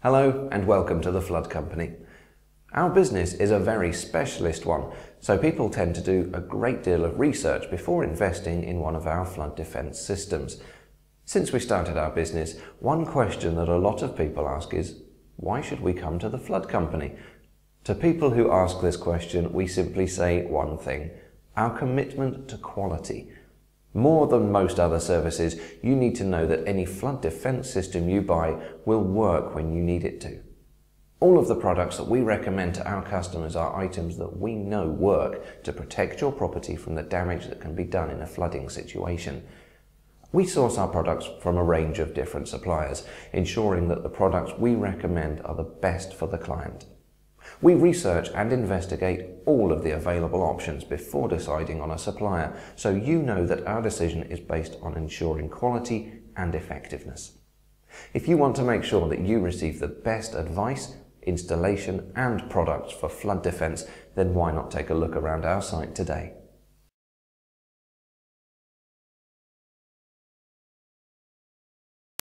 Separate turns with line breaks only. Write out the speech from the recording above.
Hello and welcome to the Flood Company. Our business is a very specialist one, so people tend to do a great deal of research before investing in one of our flood defence systems. Since we started our business, one question that a lot of people ask is, why should we come to the Flood Company? To people who ask this question, we simply say one thing: our commitment to quality. More than most other services, you need to know that any flood defence system you buy will work when you need it to. All of the products that we recommend to our customers are items that we know work to protect your property from the damage that can be done in a flooding situation. We source our products from a range of different suppliers, ensuring that the products we recommend are the best for the client. We research and investigate all of the available options before deciding on a supplier, so you know that our decision is based on ensuring quality and effectiveness. If you want to make sure that you receive the best advice, installation and products for flood defence, then why not take a look around our site today?